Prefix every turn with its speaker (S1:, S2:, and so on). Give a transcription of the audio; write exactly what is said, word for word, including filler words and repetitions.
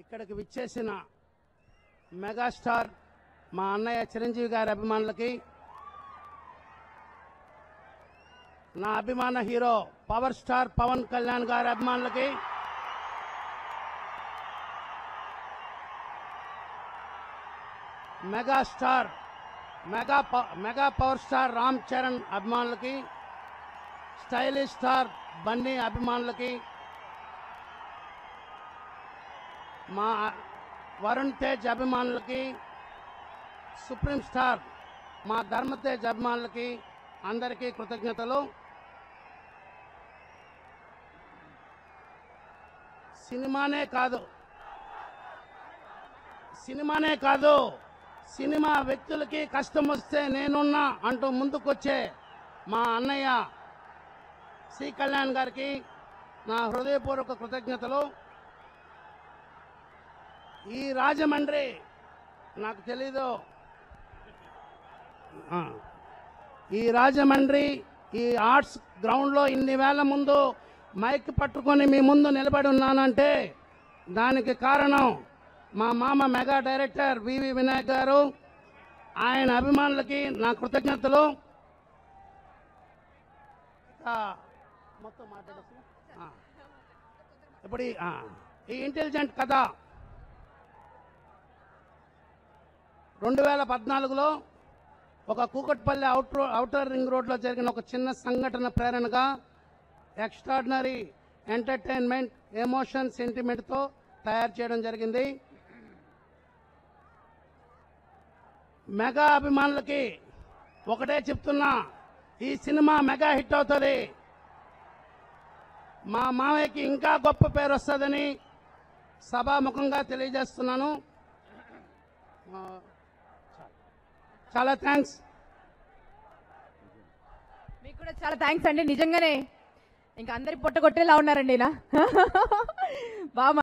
S1: ఇక్కడికి విచ్చేసిన మెగాస్టార్ మా అన్నయ్య చిరంజీవి గారి అభిమానులకి, నా అభిమాన hero power star Pawan Kalyan గారి అభిమానులకి, megastar mega mega power star Ram Charan అభిమానులకి, స్టైలిష్ స్టార్ బన్నీ అభిమానులకి, మా వరుణ్ తేజ్ అభిమానులకి, సుప్రీం స్టార్ మా ధర్మ తేజ్ అభిమానులకి అందరికీ కృతజ్ఞతలు. సినిమానే కాదు సినిమానే కాదు సినిమా వ్యక్తులకి కష్టం వస్తే నేనున్నా అంటూ ముందుకొచ్చే మా అన్నయ్య సి కళ్యాణ్ గారికి నా హృదయపూర్వక కృతజ్ఞతలు. ఈ రాజమండ్రి నాకు తెలీదు, ఈ రాజమండ్రి ఈ ఆర్ట్స్ గ్రౌండ్లో ఇన్ని వేల ముందు మైక్ పట్టుకొని మీ ముందు నిలబడి ఉన్నానంటే దానికి కారణం మా మామ mega director V V Vinayak గారు. ఆయన అభిమానులకి నా కృతజ్ఞతలు. మొత్తం మాట్లాడుతున్నా. ఇప్పుడు ఈ ఇంటెలిజెంట్ కథ రెండు వేల పద్నాలుగులో ఒక కూకట్పల్లి అవుట్ అవుటర్ రింగ్ రోడ్లో జరిగిన ఒక చిన్న సంఘటన ప్రేరణగా ఎక్స్ట్రాడినరీ ఎంటర్టైన్మెంట్, ఎమోషన్, సెంటిమెంట్తో తయారు చేయడం జరిగింది. మెగా అభిమానులకి ఒకటే చెప్తున్నా, ఈ సినిమా మెగా హిట్ అవుతుంది, మా మామయ్యకి ఇంకా గొప్ప పేరు వస్తుందని సభాముఖంగా తెలియజేస్తున్నాను. చాలా థ్యాంక్స్.
S2: మీకు కూడా చాలా థ్యాంక్స్ అండి. నిజంగానే ఇంకా అందరి పొట్ట కొట్టేలా ఉన్నారండి. నా బాగా